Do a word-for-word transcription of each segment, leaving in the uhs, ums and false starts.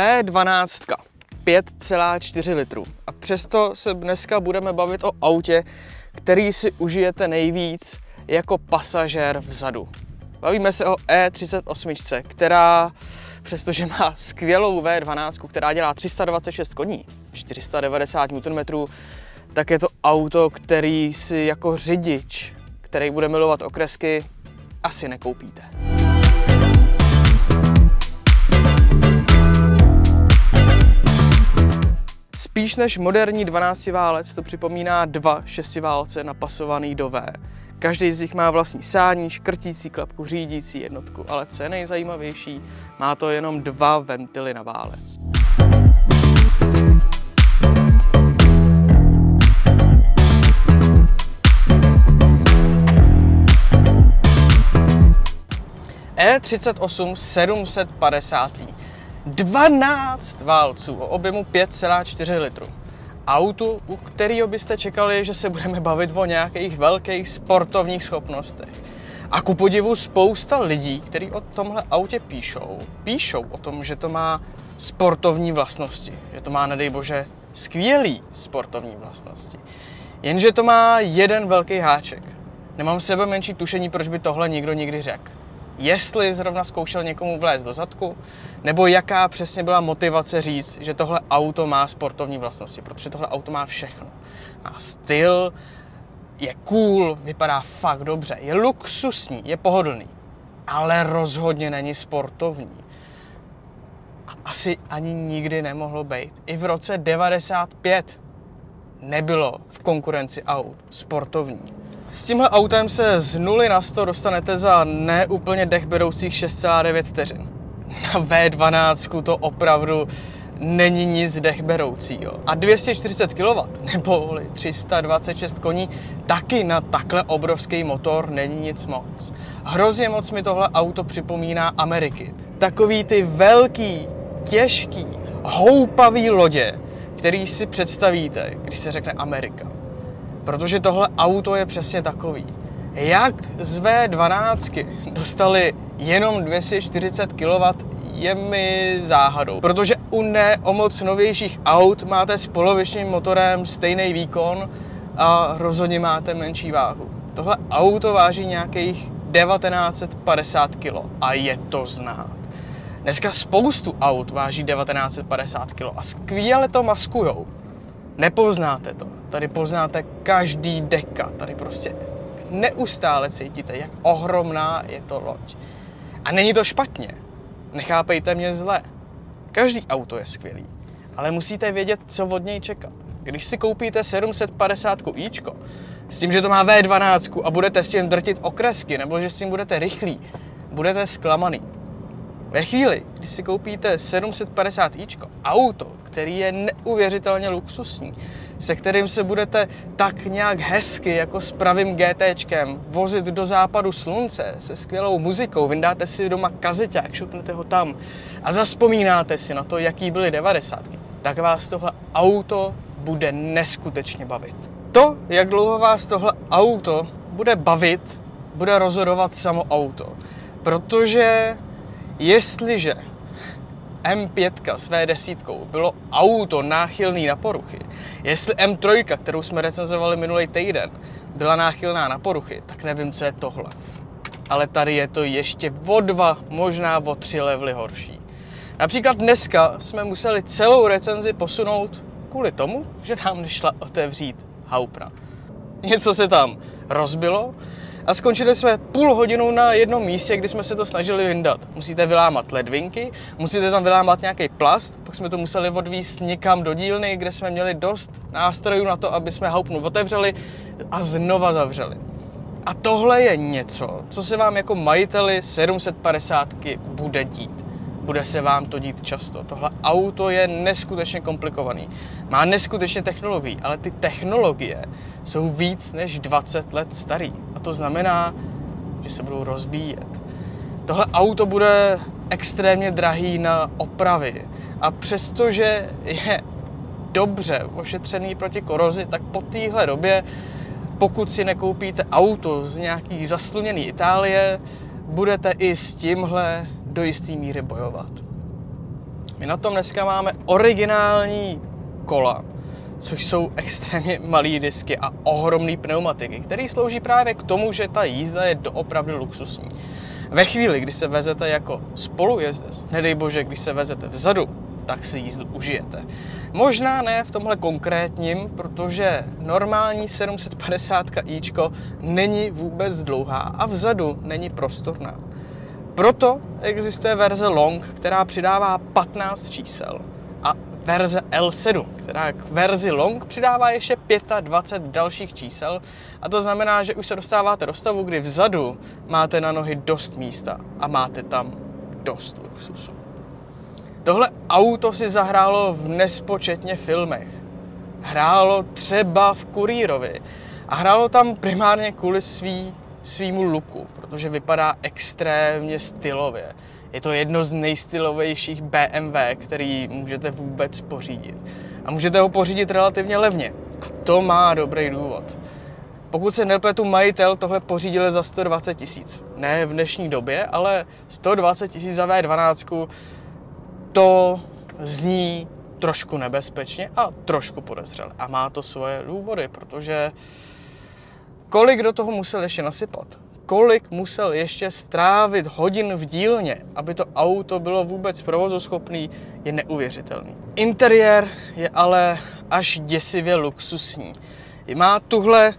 V dvanáct pět celá čtyři litru. A přesto se dneska budeme bavit o autě, který si užijete nejvíc jako pasažér vzadu. Bavíme se o E třicet osm, která, přestože má skvělou V dvanáct, která dělá tři sta dvacet šest koní, čtyři sta devadesát newtonmetrů, tak je to auto, který si jako řidič, který bude milovat okresky, asi nekoupíte. Spíš než moderní dvanáctiválec to připomíná dva šestiválce napasovaný do V. Každý z nich má vlastní sání, škrtící klapku, řídící jednotku, ale co je nejzajímavější, má to jenom dva ventily na válec. E třicet osm sedm set padesát V. dvanáct válců o objemu pět celá čtyři litru. Autu, u kterého byste čekali, že se budeme bavit o nějakých velkých sportovních schopnostech. A ku podivu spousta lidí, kteří o tomhle autě píšou, píšou o tom, že to má sportovní vlastnosti. Že to má, nedej bože, skvělý sportovní vlastnosti. Jenže to má jeden velký háček. Nemám sebe menší tušení, proč by tohle nikdo nikdy řekl. Jestli zrovna zkoušel někomu vlézt do zadku, nebo jaká přesně byla motivace říct, že tohle auto má sportovní vlastnosti, protože tohle auto má všechno. Má styl, je cool, vypadá fakt dobře, je luxusní, je pohodlný, ale rozhodně není sportovní. A asi ani nikdy nemohlo být. I v roce devadesát pět nebylo v konkurenci aut sportovní. S tímhle autem se z nuly na sto dostanete za neúplně dechberoucích šest celá devět vteřin. Na V dvanáct to opravdu není nic dechberoucího. A dvě stě čtyřicet kilowattů nebo tři sta dvacet šest koní taky na takhle obrovský motor není nic moc. Hrozně moc mi tohle auto připomíná Ameriky. Takový ty velký, těžký, houpavý lodě, který si představíte, když se řekne Amerika. Protože tohle auto je přesně takový. Jak z V dvanáct dostali jenom dvě stě čtyřicet kilowattů, je mi záhadou. Protože u ne o moc novějších aut máte s polovičním motorem stejný výkon a rozhodně máte menší váhu. Tohle auto váží nějakých devatenáct set padesát kilo a je to znát. Dneska spoustu aut váží devatenáct set padesát kilo a skvěle to maskujou. Nepoznáte to. Tady poznáte každý deka. Tady prostě neustále cítíte, jak ohromná je to loď. A není to špatně. Nechápejte mě zle. Každý auto je skvělý. Ale musíte vědět, co od něj čekat. Když si koupíte sedm set padesát ičko, s tím, že to má V dvanáct a budete s tím drtit okresky, nebo že s tím budete rychlí, budete zklamaný. Ve chvíli, když si koupíte sedm set padesát ičko, auto, který je neuvěřitelně luxusní, se kterým se budete tak nějak hezky, jako s pravým GTčkem, vozit do západu slunce se skvělou muzikou, vyndáte si doma kazeťák, šupnete ho tam a zazpomínáte si na to, jaký byly devadesátky, tak vás tohle auto bude neskutečně bavit. To, jak dlouho vás tohle auto bude bavit, bude rozhodovat samo auto, protože jestliže M pět s V deset bylo auto náchylný na poruchy, jestli M tři, kterou jsme recenzovali minulý týden, byla náchylná na poruchy, tak nevím, co je tohle. Ale tady je to ještě o dva, možná o tři levely horší. Například dneska jsme museli celou recenzi posunout kvůli tomu, že nám nešla otevřít haupna. Něco se tam rozbilo a skončili jsme půl hodinu na jednom místě, kdy jsme se to snažili vyndat. Musíte vylámat ledvinky, musíte tam vylámat nějaký plast, pak jsme to museli odvízt někam do dílny, kde jsme měli dost nástrojů na to, aby jsme haupnu otevřeli a znova zavřeli. A tohle je něco, co se vám jako majiteli sedm set padesát bude dít. Bude se vám to dít často. Tohle auto je neskutečně komplikovaný. Má neskutečně technologií, ale ty technologie jsou víc než dvacet let starý. A to znamená, že se budou rozbíjet. Tohle auto bude extrémně drahý na opravy. A přestože je dobře ošetřený proti korozi, tak po téhle době, pokud si nekoupíte auto z nějaký zasluněný Itálie, budete i s tímhle do jisté míry bojovat. My na tom dneska máme originální kola, což jsou extrémně malý disky a ohromný pneumatiky, které slouží právě k tomu, že ta jízda je doopravdy luxusní. Ve chvíli, kdy se vezete jako spolujezdec, nedej bože, když se vezete vzadu, tak si jízdu užijete. Možná ne v tomhle konkrétním, protože normální sedm set padesát ičko není vůbec dlouhá a vzadu není prostorná. Proto existuje verze Long, která přidává patnáct čísel, a verze L sedm, která k verzi Long přidává ještě dvacet pět dalších čísel, a to znamená, že už se dostáváte do stavu, kdy vzadu máte na nohy dost místa a máte tam dost luxusu. Tohle auto si zahrálo v nespočetně filmech. Hrálo třeba v Kurýrovi a hrálo tam primárně kvůli svý, svýmu looku, protože vypadá extrémně stylově. Je to jedno z nejstylovějších B M W, který můžete vůbec pořídit. A můžete ho pořídit relativně levně. A to má dobrý důvod. Pokud se nepletu, majitel tohle pořídil za sto dvacet tisíc. Ne v dnešní době, ale sto dvacet tisíc za V dvanáct, to zní trošku nebezpečně a trošku podezřele. A má to svoje důvody, protože kolik do toho musel ještě nasypat? Kolik musel ještě strávit hodin v dílně, aby to auto bylo vůbec provozuschopný, je neuvěřitelný. Interiér je ale až děsivě luxusní. Má tuhle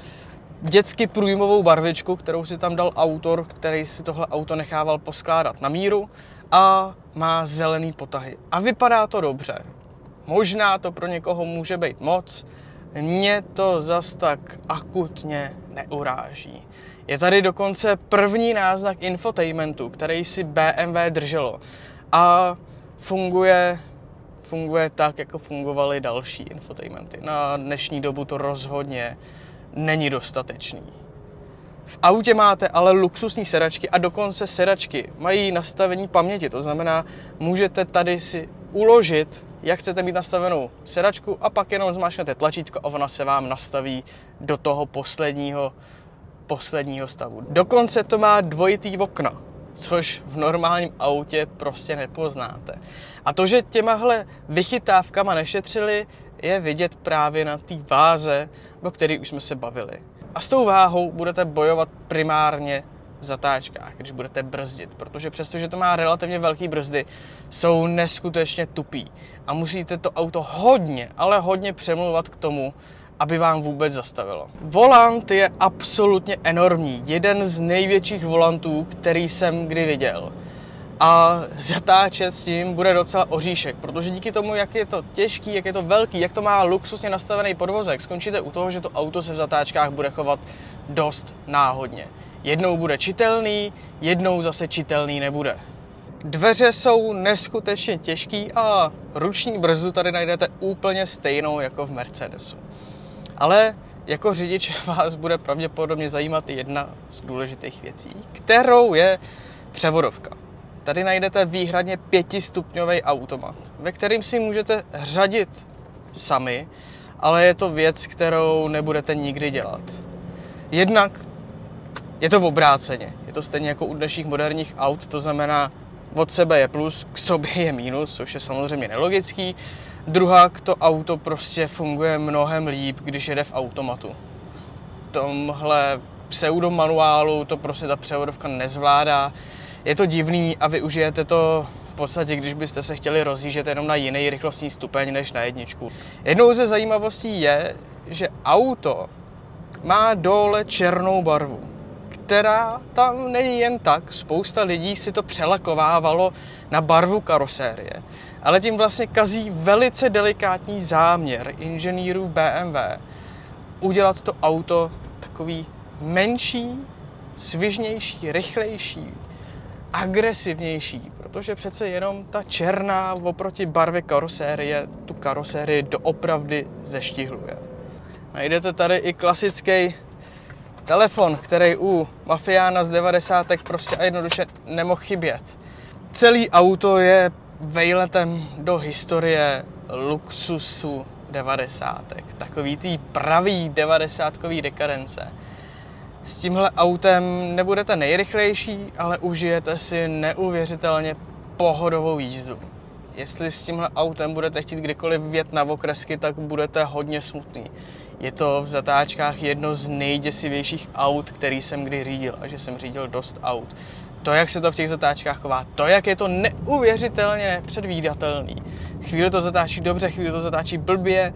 dětsky průjmovou barvičku, kterou si tam dal autor, který si tohle auto nechával poskládat na míru, a má zelený potahy. A vypadá to dobře. Možná to pro někoho může být moc, mě to zas tak akutně neuráží. Je tady dokonce první náznak infotainmentu, který si B M W drželo. A funguje, funguje tak, jako fungovaly další infotainmenty. Na dnešní dobu to rozhodně není dostatečný. V autě máte ale luxusní sedačky a dokonce sedačky mají nastavení paměti. To znamená, můžete tady si uložit, jak chcete mít nastavenou sedačku, a pak jenom zmáčknete tlačítko a ona se vám nastaví do toho posledního, posledního stavu. Dokonce to má dvojitý okna, což v normálním autě prostě nepoznáte. A to, že těmahle vychytávkama nešetřili, je vidět právě na té váze, o které už jsme se bavili. A s tou váhou budete bojovat primárně v zatáčkách, když budete brzdit, protože přestože to má relativně velký brzdy, jsou neskutečně tupý a musíte to auto hodně, ale hodně přemlouvat k tomu, aby vám vůbec zastavilo. Volant je absolutně enormní, jeden z největších volantů, který jsem kdy viděl. A zatáčet s tím bude docela oříšek, protože díky tomu, jak je to těžký, jak je to velký, jak to má luxusně nastavený podvozek, skončíte u toho, že to auto se v zatáčkách bude chovat dost náhodně. Jednou bude čitelný, jednou zase čitelný nebude. Dveře jsou neskutečně těžký a ruční brzdu tady najdete úplně stejnou jako v Mercedesu. Ale jako řidič vás bude pravděpodobně zajímat jedna z důležitých věcí, kterou je převodovka. Tady najdete výhradně pětistupňový automat, ve kterým si můžete řadit sami, ale je to věc, kterou nebudete nikdy dělat. Jednak je to v obráceně, je to stejně jako u dnešních moderních aut, to znamená, od sebe je plus, k sobě je minus, což je samozřejmě nelogický. Druhák, to auto prostě funguje mnohem líp, když jede v automatu. V tomhle pseudomanuálu to prostě ta převodovka nezvládá. Je to divný a využijete to v podstatě, když byste se chtěli rozjíždět jenom na jiný rychlostní stupeň než na jedničku. Jednou ze zajímavostí je, že auto má dole černou barvu, která tam není jen tak. Spousta lidí si to přelakovávalo na barvu karosérie, ale tím vlastně kazí velice delikátní záměr inženýrů v B M W udělat to auto takový menší, svižnější, rychlejší, agresivnější, protože přece jenom ta černá oproti barvě karosérie tu karosérii doopravdy zeštihluje. Najdete tady i klasický telefon, který u mafiána z devadesátek prostě a jednoduše nemohl chybět. Celý auto je vejletem do historie luxusu devadesátek, takový tý pravý devadesátkový dekadence. S tímhle autem nebudete nejrychlejší, ale užijete si neuvěřitelně pohodovou jízdu. Jestli s tímhle autem budete chtít kdykoliv vjet na okresky, tak budete hodně smutný. Je to v zatáčkách jedno z nejděsivějších aut, který jsem kdy řídil, a že jsem řídil dost aut. To, jak se to v těch zatáčkách chová, to, jak je to neuvěřitelně nepředvídatelný. Chvíli to zatáčí dobře, chvíli to zatáčí blbě.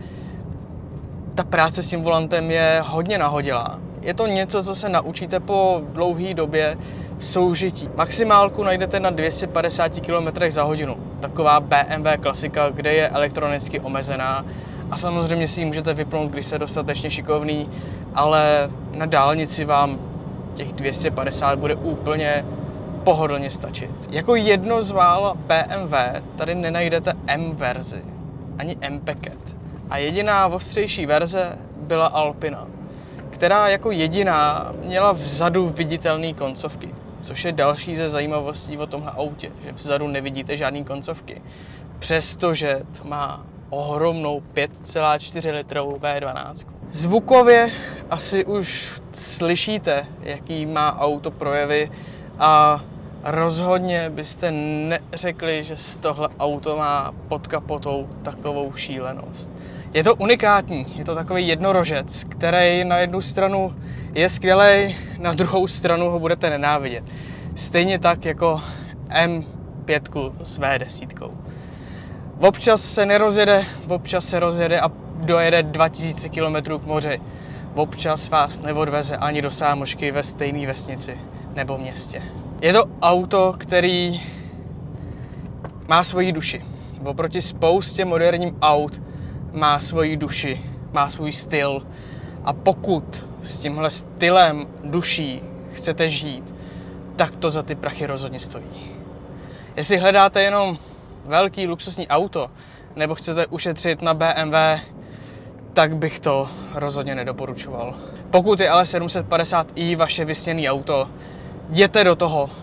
Ta práce s tím volantem je hodně nahodilá. Je to něco, co se naučíte po dlouhé době soužití. Maximálku najdete na dvě stě padesát kilometrů za hodinu. Taková B M W klasika, kde je elektronicky omezená. A samozřejmě si ji můžete vypnout, když jste dostatečně šikovný, ale na dálnici vám těch dvě stě padesát bude úplně pohodlně stačit. Jako jedno z mála B M W tady nenajdete M verzi, ani M Packet. A jediná ostřejší verze byla Alpina, která jako jediná měla vzadu viditelné koncovky, což je další ze zajímavostí o tomhle autě, že vzadu nevidíte žádné koncovky. Přestože to má ohromnou pět celá čtyři litrovou V dvanáct. Zvukově asi už slyšíte, jaký má auto projevy, a rozhodně byste neřekli, že z tohle auto má pod kapotou takovou šílenost. Je to unikátní, je to takový jednorožec, který na jednu stranu je skvělej, na druhou stranu ho budete nenávidět. Stejně tak jako M pět s V deset. Občas se nerozjede, občas se rozjede a dojede dva tisíce kilometrů k moři. Občas vás neodveze ani do sámošky ve stejné vesnici nebo městě. Je to auto, který má svoji duši. Oproti spoustě moderním aut má svoji duši, má svůj styl. A pokud s tímhle stylem duší chcete žít, tak to za ty prachy rozhodně stojí. Jestli hledáte jenom velký luxusní auto, nebo chcete ušetřit na B M W, tak bych to rozhodně nedoporučoval. Pokud je ale sedm set padesát i vaše vysněné auto, jděte do toho.